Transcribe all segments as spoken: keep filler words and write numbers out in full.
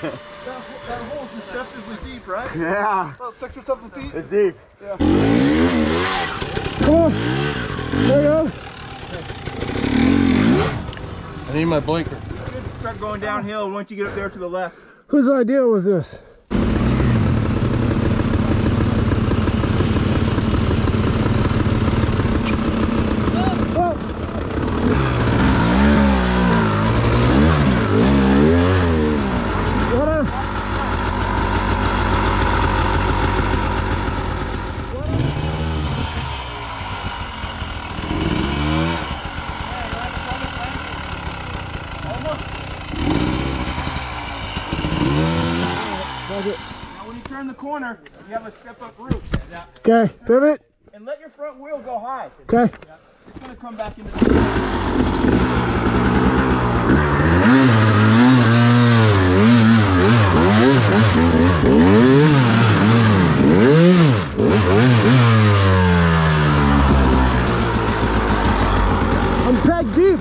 that hole's deceptively deep, right? Yeah. About six or seven feet? It's deep. Yeah. Come on. There you go. I need my blinker. You should start going downhill once you get up there to the left. Whose idea was this? Now when you turn the corner, you have a step up roof. Okay, pivot. And let your front wheel go high. Okay. It's going to come back into the... I'm pegged deep.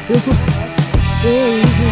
This one. Yeah,